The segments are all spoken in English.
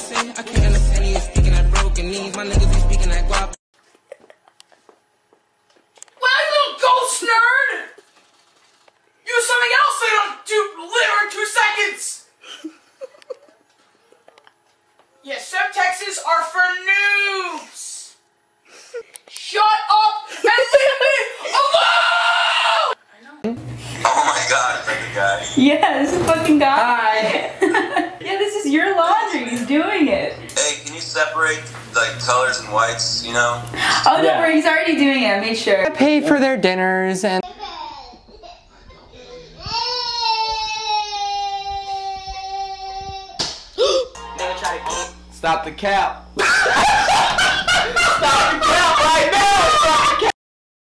say? I can't understand you speaking at broken knees. My niggas be speaking at guap. Well, you little ghost nerd! Use something else so you don't do litter in 2 seconds! Yeah, subtexts are for noobs! Shut up and leave me alone! Oh my god, is that the guy? Yeah, this is fucking guy. Hi. Yeah, this is your laundry. He's doing it. Hey, can you separate like colors and whites, you know? Oh, don't worry. He's already doing it. I made sure. I paid for their dinners and... Stop the cap. Stop the cap right now. Stop the cap.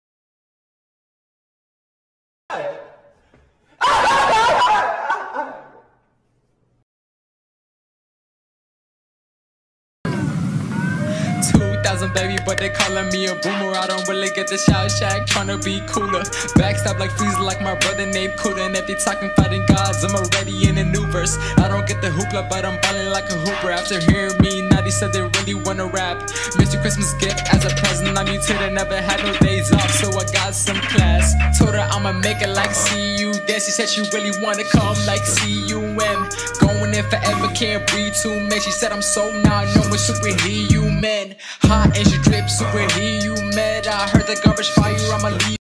2,000 baby, but they calling me a boomer. I don't really get the shout shack, tryna be cooler. Backstab like Frieza, like my brother named Cooler. And if they talking fighting gods, I'm already in a new verse. I don't get the hoopla, but I'm ballin' like a hooper. After hearing me, now they said they really wanna rap. Mr. Christmas gift as a present. I'm mutated, never had no days off, so I got some class. Told her I'ma make it like see you there. She said she really wanna come like CUM. Going in forever, can't breathe too much. She said I'm so now I know what superhuman. Hot and she drip superhuman. I heard the garbage fire, I'ma leave.